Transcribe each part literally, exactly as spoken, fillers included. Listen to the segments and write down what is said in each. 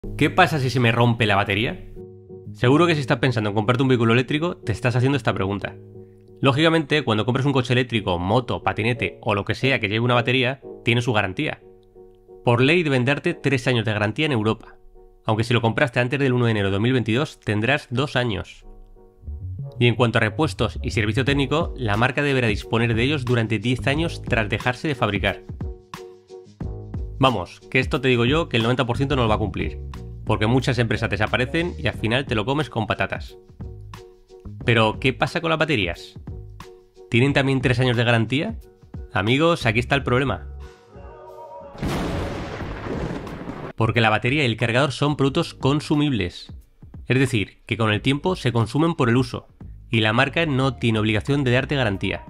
¿Qué pasa si se me rompe la batería? Seguro que si estás pensando en comprarte un vehículo eléctrico, te estás haciendo esta pregunta. Lógicamente, cuando compres un coche eléctrico, moto, patinete o lo que sea que lleve una batería, tiene su garantía. Por ley deben darte tres años de garantía en Europa, aunque si lo compraste antes del uno de enero de dos mil veintidós tendrás dos años. Y en cuanto a repuestos y servicio técnico, la marca deberá disponer de ellos durante diez años tras dejarse de fabricar. Vamos, que esto te digo yo que el noventa por ciento no lo va a cumplir, porque muchas empresas desaparecen y al final te lo comes con patatas. Pero, ¿qué pasa con las baterías? ¿Tienen también tres años de garantía? Amigos, aquí está el problema. Porque la batería y el cargador son productos consumibles. Es decir, que con el tiempo se consumen por el uso, y la marca no tiene obligación de darte garantía.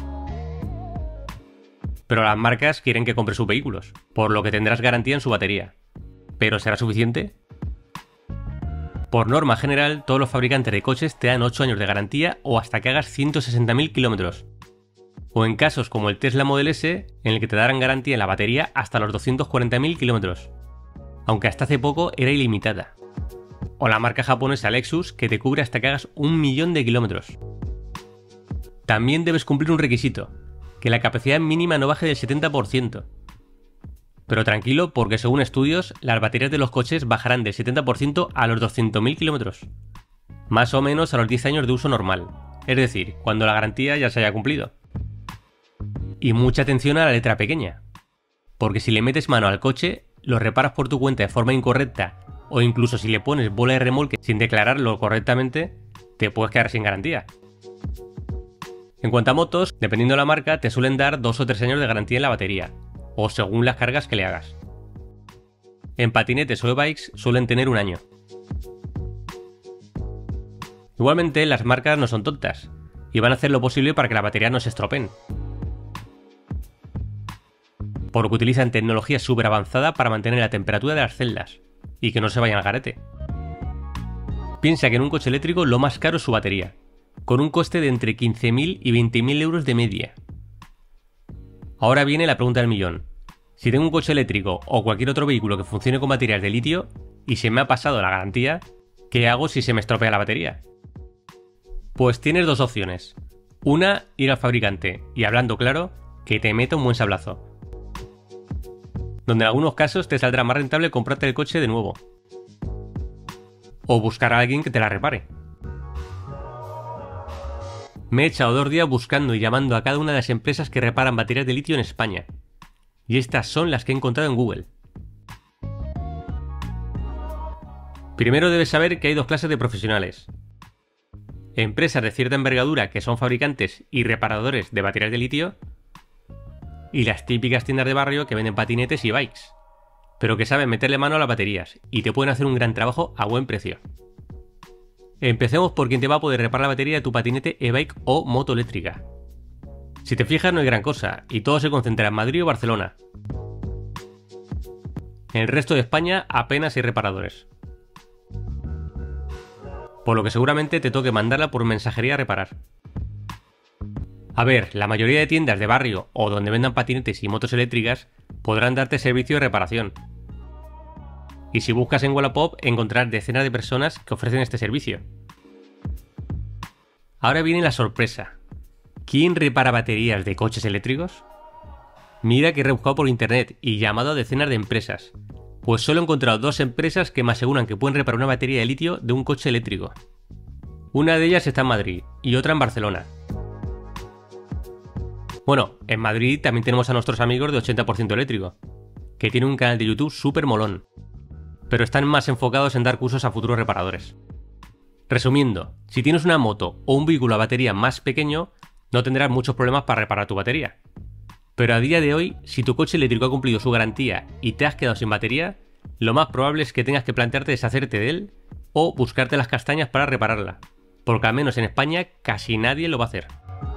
Pero las marcas quieren que compres sus vehículos, por lo que tendrás garantía en su batería. ¿Pero será suficiente? Por norma general, todos los fabricantes de coches te dan ocho años de garantía o hasta que hagas ciento sesenta mil kilómetros. O en casos como el Tesla Model S, en el que te darán garantía en la batería hasta los doscientos cuarenta mil kilómetros. Aunque hasta hace poco era ilimitada. O la marca japonesa Lexus, que te cubre hasta que hagas un millón de kilómetros. También debes cumplir un requisito, que la capacidad mínima no baje del setenta por ciento. Pero tranquilo, porque según estudios, las baterías de los coches bajarán del setenta por ciento a los doscientos mil kilómetros. Más o menos a los diez años de uso normal, es decir, cuando la garantía ya se haya cumplido. Y mucha atención a la letra pequeña, porque si le metes mano al coche, lo reparas por tu cuenta de forma incorrecta, o incluso si le pones bola de remolque sin declararlo correctamente, te puedes quedar sin garantía. En cuanto a motos, dependiendo de la marca, te suelen dar dos o tres años de garantía en la batería, o según las cargas que le hagas. En patinetes o e-bikes suelen tener un año. Igualmente, las marcas no son tontas, y van a hacer lo posible para que las baterías no se estropeen. Por lo que utilizan tecnología súper avanzada para mantener la temperatura de las celdas, y que no se vayan al garete. Piensa que en un coche eléctrico lo más caro es su batería, con un coste de entre quince mil y veinte mil euros de media. Ahora viene la pregunta del millón. Si tengo un coche eléctrico o cualquier otro vehículo que funcione con baterías de litio y se me ha pasado la garantía, ¿qué hago si se me estropea la batería? Pues tienes dos opciones. Una, ir al fabricante y, hablando claro, que te meta un buen sablazo. Donde en algunos casos te saldrá más rentable comprarte el coche de nuevo. O buscar a alguien que te la repare. Me he echado dos días buscando y llamando a cada una de las empresas que reparan baterías de litio en España. Y estas son las que he encontrado en Google. Primero debes saber que hay dos clases de profesionales. Empresas de cierta envergadura que son fabricantes y reparadores de baterías de litio. Y las típicas tiendas de barrio que venden patinetes y bikes, pero que saben meterle mano a las baterías y te pueden hacer un gran trabajo a buen precio. Empecemos por quien te va a poder reparar la batería de tu patinete, e-bike o moto eléctrica. Si te fijas, no hay gran cosa, y todo se concentra en Madrid o Barcelona. En el resto de España apenas hay reparadores. Por lo que seguramente te toque mandarla por mensajería a reparar. A ver, la mayoría de tiendas de barrio o donde vendan patinetes y motos eléctricas podrán darte servicio de reparación. Y si buscas en Wallapop encontrarás decenas de personas que ofrecen este servicio. Ahora viene la sorpresa. ¿Quién repara baterías de coches eléctricos? Mira que he rebuscado por internet y llamado a decenas de empresas, pues solo he encontrado dos empresas que me aseguran que pueden reparar una batería de litio de un coche eléctrico. Una de ellas está en Madrid y otra en Barcelona. Bueno, en Madrid también tenemos a nuestros amigos de ochenta por ciento eléctrico, que tienen un canal de YouTube súper molón, pero están más enfocados en dar cursos a futuros reparadores. Resumiendo, si tienes una moto o un vehículo a batería más pequeño, no tendrás muchos problemas para reparar tu batería. Pero a día de hoy, si tu coche eléctrico ha cumplido su garantía y te has quedado sin batería, lo más probable es que tengas que plantearte deshacerte de él o buscarte las castañas para repararla, porque al menos en España casi nadie lo va a hacer.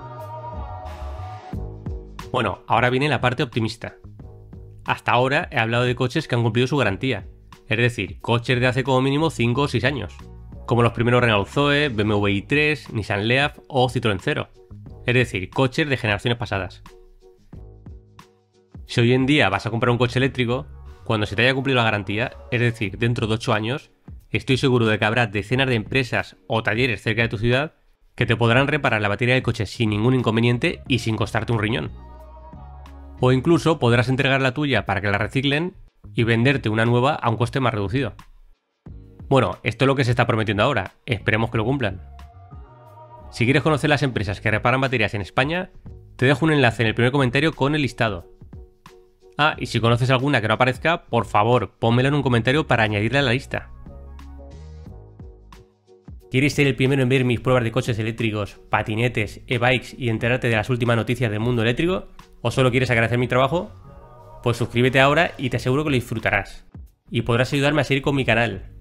Bueno, ahora viene la parte optimista. Hasta ahora he hablado de coches que han cumplido su garantía, es decir, coches de hace como mínimo cinco o seis años, como los primeros Renault Zoe, B M W i tres, Nissan Leaf o Citroën Zero, es decir, coches de generaciones pasadas. Si hoy en día vas a comprar un coche eléctrico, cuando se te haya cumplido la garantía, es decir, dentro de ocho años, estoy seguro de que habrá decenas de empresas o talleres cerca de tu ciudad que te podrán reparar la batería del coche sin ningún inconveniente y sin costarte un riñón. O incluso podrás entregar la tuya para que la reciclen y venderte una nueva a un coste más reducido. Bueno, esto es lo que se está prometiendo ahora, esperemos que lo cumplan. Si quieres conocer las empresas que reparan baterías en España, te dejo un enlace en el primer comentario con el listado. Ah, y si conoces alguna que no aparezca, por favor, pónmela en un comentario para añadirla a la lista. ¿Quieres ser el primero en ver mis pruebas de coches eléctricos, patinetes, e-bikes y enterarte de las últimas noticias del mundo eléctrico? ¿O solo quieres agradecer mi trabajo? Pues suscríbete ahora y te aseguro que lo disfrutarás. Y podrás ayudarme a seguir con mi canal.